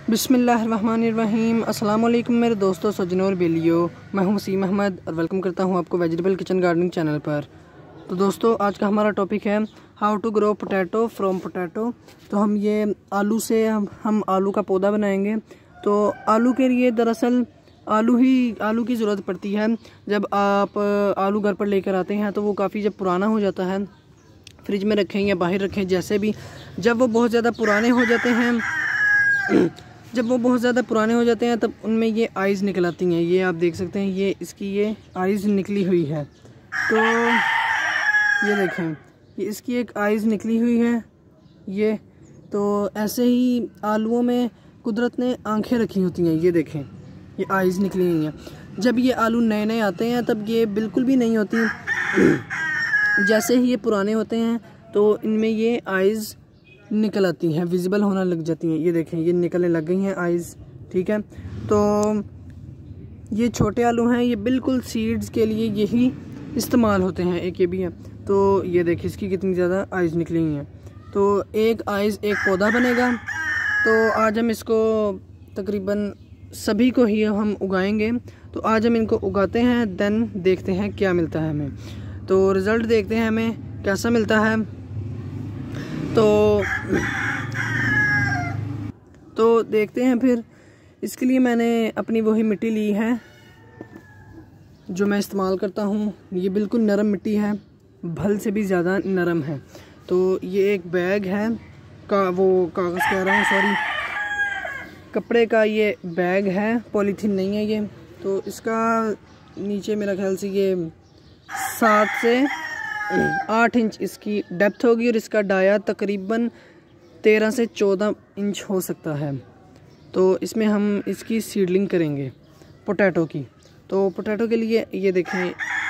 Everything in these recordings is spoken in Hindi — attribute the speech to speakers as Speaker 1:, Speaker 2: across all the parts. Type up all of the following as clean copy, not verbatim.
Speaker 1: बिस्मिल्लाहिर्रहमानिर्रहीम। अस्सलाम वालेकुम मेरे दोस्तों, सज्जनों और बेलियो। मैं हूं वसीम अहमद और वेलकम करता हूं आपको वेजिटेबल किचन गार्डनिंग चैनल पर। तो दोस्तों, आज का हमारा टॉपिक है how to grow potato from potato. तो हम ये आलू से हम आलू का पौधा बनाएंगे। तो आलू के लिए दरअसल आलू की ज़रूरत पड़ती है। जब आप आलू घर पर लेकर आते हैं तो वो काफ़ी जब पुराना हो जाता है, फ्रिज में रखें या बाहर रखें जैसे भी, जब वो बहुत ज़्यादा पुराने हो जाते हैं तब उनमें ये आइज़ निकल आती हैं। ये आप देख सकते हैं, ये इसकी ये आइज़ निकली हुई है। तो ये देखें, ये इसकी एक आइज़ निकली हुई है। ये तो ऐसे ही आलूओं में कुदरत ने आंखें रखी होती हैं। ये देखें, ये आइज़ निकली हुई हैं। जब ये आलू नए नए आते हैं तब ये बिल्कुल भी नहीं होती। जैसे ही ये पुराने होते हैं तो इनमें ये आइज़ निकल आती हैं, विजिबल होना लग जाती हैं। ये देखें, ये निकलने लग गई हैं आइज़। ठीक है, तो ये छोटे आलू हैं, ये बिल्कुल सीड्स के लिए यही इस्तेमाल होते हैं। एक ये भी है। तो ये देखिए, इसकी कितनी ज़्यादा आइज़ निकली हुई हैं। तो एक आइज़ एक पौधा बनेगा। तो आज हम इसको तकरीबन सभी को ही हम उगाएंगे। तो आज हम इनको उगाते हैं, देन देखते हैं क्या मिलता है हमें। तो रिज़ल्ट देखते हैं हमें कैसा मिलता है। तो देखते हैं फिर। इसके लिए मैंने अपनी वही मिट्टी ली है जो मैं इस्तेमाल करता हूँ। ये बिल्कुल नरम मिट्टी है, भल से भी ज़्यादा नरम है। तो ये एक बैग है कागज़ कह रहा हूँ, सॉरी, कपड़े का ये बैग है, पॉलीथीन नहीं है ये। तो इसका नीचे मेरा ख्याल से ये 7 से 8 इंच इसकी डेप्थ होगी और इसका डाया तकरीबन 13 से 14 इंच हो सकता है। तो इसमें हम इसकी सीडलिंग करेंगे पोटैटो की। तो पोटैटो के लिए ये देखें,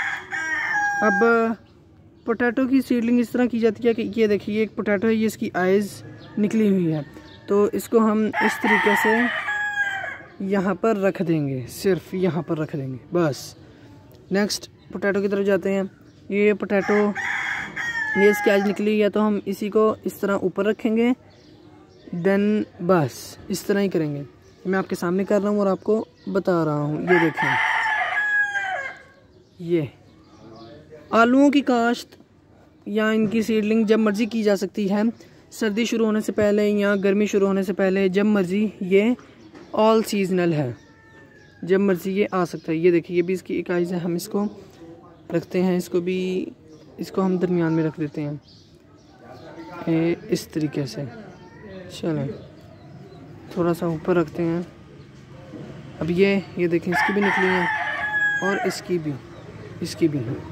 Speaker 1: अब पोटैटो की सीडलिंग इस तरह की जाती है कि ये देखिए, ये एक पोटैटो है, ये इसकी आइज़ निकली हुई है। तो इसको हम इस तरीके से यहाँ पर रख देंगे, सिर्फ यहाँ पर रख देंगे बस। नेक्स्ट पोटैटो की तरफ जाते हैं। ये पोटैटो, ये इसकी आइज़ निकली है, तो हम इसी को इस तरह ऊपर रखेंगे, देन बस इस तरह ही करेंगे। मैं आपके सामने कर रहा हूँ और आपको बता रहा हूँ। ये देखें, ये आलूओं की काश्त या इनकी सीडलिंग जब मर्ज़ी की जा सकती है, सर्दी शुरू होने से पहले या गर्मी शुरू होने से पहले, जब मर्ज़ी। ये ऑल सीजनल है, जब मर्ज़ी ये आ सकता है। ये देखिए, ये भी इसकी एक आइज़ है। हम इसको रखते हैं, इसको हम दरमियान में रख देते हैं इस तरीके से। चलें, थोड़ा सा ऊपर रखते हैं। अब ये देखें, इसकी भी निकली है और इसकी भी है।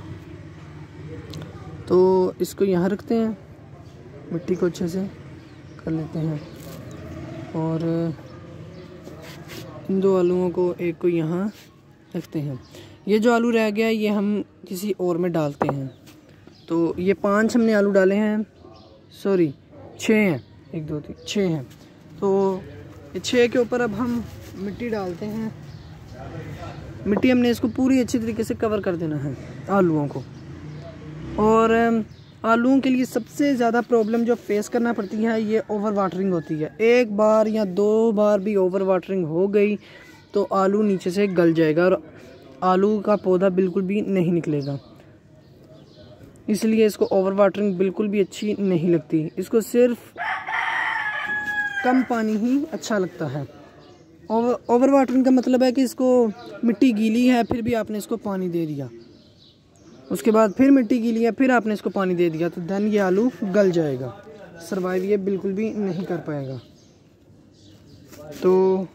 Speaker 1: तो इसको यहाँ रखते हैं, मिट्टी को अच्छे से कर लेते हैं और इन 2 आलूओं को, एक को यहाँ रखते हैं। ये जो आलू रह गया ये हम किसी और में डालते हैं। तो ये 5 हमने आलू डाले हैं, सॉरी 6 हैं, 1 2 3 6 हैं। तो ये 6 के ऊपर अब हम मिट्टी डालते हैं। मिट्टी हमने इसको पूरी अच्छी तरीके से कवर कर देना है आलूओं को। और आलूओं के लिए सबसे ज़्यादा प्रॉब्लम जो फेस करना पड़ती है, ये ओवर वाटरिंग होती है। 1 बार या 2 बार भी ओवर वाटरिंग हो गई तो आलू नीचे से गल जाएगा और आलू का पौधा बिल्कुल भी नहीं निकलेगा। इसलिए इसको ओवर वाटरिंग बिल्कुल भी अच्छी नहीं लगती। इसको सिर्फ कम पानी ही अच्छा लगता है। ओवर वाटरिंग का मतलब है कि इसको मिट्टी गीली है, फिर भी आपने इसको पानी दे दिया, उसके बाद फिर मिट्टी गीली है, फिर आपने इसको पानी दे दिया, तो देन ये आलू गल जाएगा, सर्वाइव ये बिल्कुल भी नहीं कर पाएगा। तो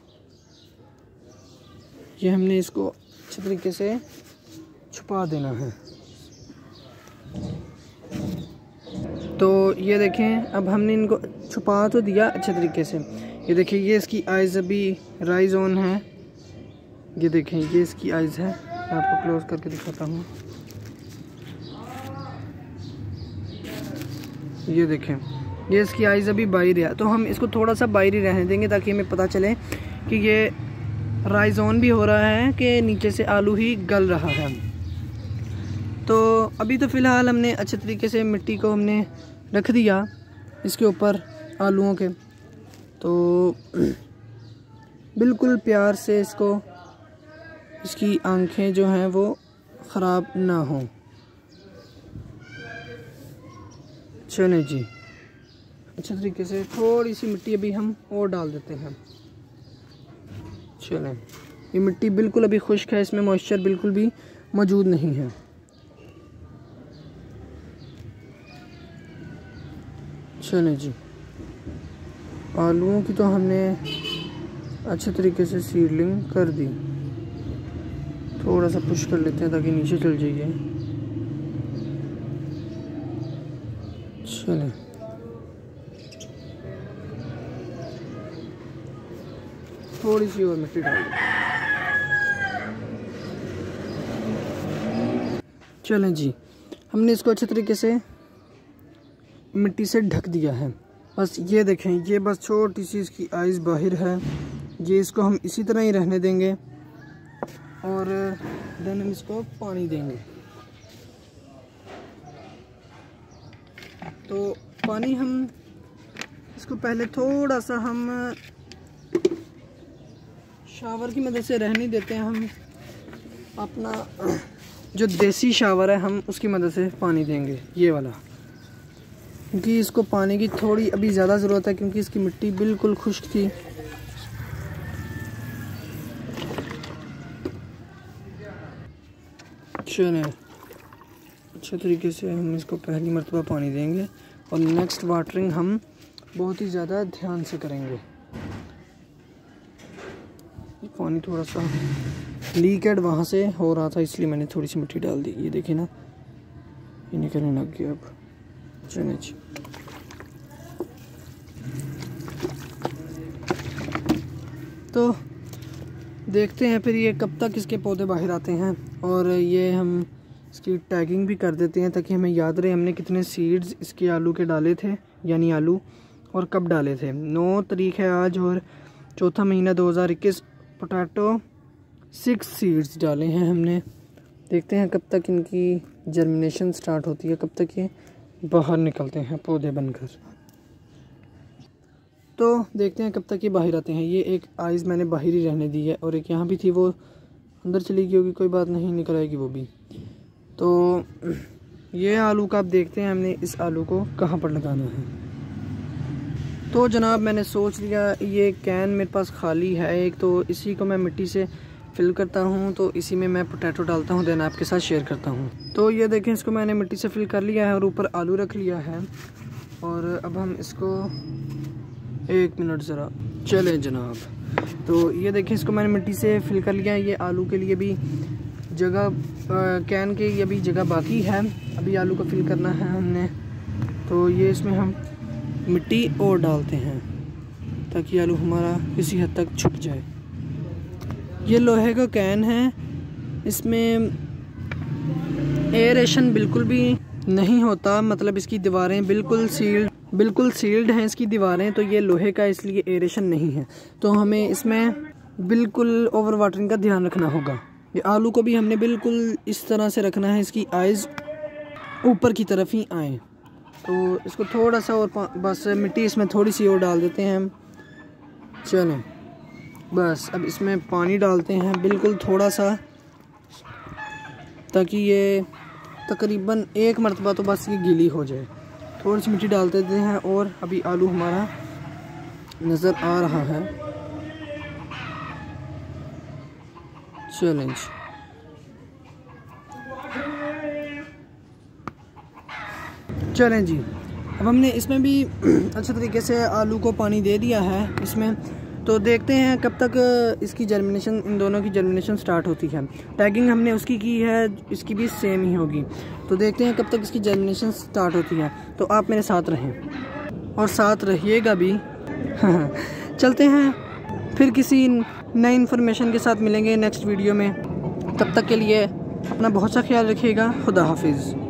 Speaker 1: ये हमने इसको अच्छे तरीके से छुपा देना है। तो ये देखें, अब हमने इनको छुपा तो दिया अच्छे तरीके से। ये देखिए, ये इसकी आइज़ अभी राइज ऑन है। ये देखें, ये इसकी आइज़ है। मैं आपको क्लोज करके दिखाता हूँ। ये देखें, ये इसकी आइज़ अभी बाहर है। तो हम इसको थोड़ा सा बाहर ही रहने देंगे ताकि हमें पता चले कि ये राइज ऑन भी हो रहा है कि नीचे से आलू ही गल रहा है। तो अभी तो फ़िलहाल हमने अच्छे तरीके से मिट्टी को हमने रख दिया इसके ऊपर आलूओं के। तो बिल्कुल प्यार से इसको, इसकी आंखें जो हैं वो ख़राब ना हों। चलें जी, अच्छे तरीके से थोड़ी सी मिट्टी अभी हम और डाल देते हैं। चलें, ये मिट्टी बिल्कुल अभी खुश्क है, इसमें मॉइस्चर बिल्कुल भी मौजूद नहीं है। चलें जी, आलूओं की तो हमने अच्छे तरीके से सीडलिंग कर दी। थोड़ा सा पुश कर लेते हैं ताकि नीचे चल जाइए। चलें, थोड़ी सी और मिट्टी डाल दें। चलें जी, हमने इसको अच्छे तरीके से मिट्टी से ढक दिया है। बस ये देखें, ये बस छोटी सी इसकी आइज़ बाहर है। ये इसको हम इसी तरह ही रहने देंगे और देन हम इसको पानी देंगे। तो पानी हम इसको पहले थोड़ा सा हम शावर की मदद से रहने देते हैं। हम अपना जो देसी शावर है हम उसकी मदद से पानी देंगे, ये वाला, क्योंकि इसको पानी की थोड़ी अभी ज़्यादा ज़रूरत है क्योंकि इसकी मिट्टी बिल्कुल खुश्क थी। चलें, अच्छे तरीके से हम इसको पहली मर्तबा पानी देंगे और नेक्स्ट वाटरिंग हम बहुत ही ज़्यादा ध्यान से करेंगे। पानी थोड़ा सा लीकेड वहाँ से हो रहा था, इसलिए मैंने थोड़ी सी मिट्टी डाल दी। ये देखिए ना, ये निकलने लग गया अब। चलें जी, तो देखते हैं फिर ये कब तक इसके पौधे बाहर आते हैं। और ये हम इसकी टैगिंग भी कर देते हैं ताकि हमें याद रहे हमने कितने सीड्स इसके आलू के डाले थे, यानी आलू, और कब डाले थे। 9 तारीख है आज और 4वां महीना 2021। पोटैटो 6 सीड्स डाले हैं हमने। देखते हैं कब तक इनकी जर्मिनेशन स्टार्ट होती है, कब तक ये बाहर निकलते हैं पौधे बनकर। तो देखते हैं कब तक ये बाहर आते हैं। ये एक आइज़ मैंने बाहर ही रहने दी है और एक यहाँ भी थी, वो अंदर चली गई होगी, कोई बात नहीं, निकल आएगी वो भी। तो ये आलू का आप देखते हैं हमने इस आलू को कहाँ पर लगाना है। तो जनाब मैंने सोच लिया, ये कैन मेरे पास खाली है एक, तो इसी को मैं मिट्टी से फिल करता हूँ, तो इसी में मैं पोटैटो डालता हूँ, देन आपके साथ शेयर करता हूँ। तो ये देखें, इसको मैंने मिट्टी से फिल कर लिया है और ऊपर आलू रख लिया है। और अब हम इसको 1 मिनट ज़रा, चले जनाब। तो ये देखें, इसको मैंने मिट्टी से फिल कर लिया है। ये आलू के लिए भी जगह, कैन के ये भी जगह बाकी है, अभी आलू को फिल करना है हमने। तो ये इसमें हम मिट्टी और डालते हैं ताकि आलू हमारा किसी हद तक छुप जाए। ये लोहे का कैन है, इसमें एयरेशन बिल्कुल भी नहीं होता, मतलब इसकी दीवारें बिल्कुल सील्ड हैं इसकी दीवारें। तो ये लोहे का, इसलिए एयरेशन नहीं है। तो हमें इसमें बिल्कुल ओवर वाटरिंग का ध्यान रखना होगा। ये आलू को भी हमने बिल्कुल इस तरह से रखना है, इसकी आइज़ ऊपर की तरफ ही आए। तो इसको थोड़ा सा और बस मिट्टी इसमें थोड़ी सी और डाल देते हैं हम। चलें, बस अब इसमें पानी डालते हैं बिल्कुल थोड़ा सा, ताकि ये तकरीबन 1 मरतबा तो बस ये गीली हो जाए। थोड़ी सी मिट्टी डाल देते हैं और अभी आलू हमारा नज़र आ रहा है। चलें, चलें जी, अब हमने इसमें भी अच्छे तरीके से आलू को पानी दे दिया है इसमें। तो देखते हैं कब तक इसकी जर्मिनेशन, इन दोनों की जर्मिनेशन स्टार्ट होती है। टैगिंग हमने उसकी की है, इसकी भी सेम ही होगी। तो देखते हैं कब तक इसकी जर्मिनेशन स्टार्ट होती है। तो आप मेरे साथ रहें और साथ रहिएगा भी। चलते हैं, फिर किसी नई इन्फॉर्मेशन के साथ मिलेंगे नेक्स्ट वीडियो में। तब तक के लिए अपना बहुत सा ख्याल रखिएगा। खुदा हाफिज़।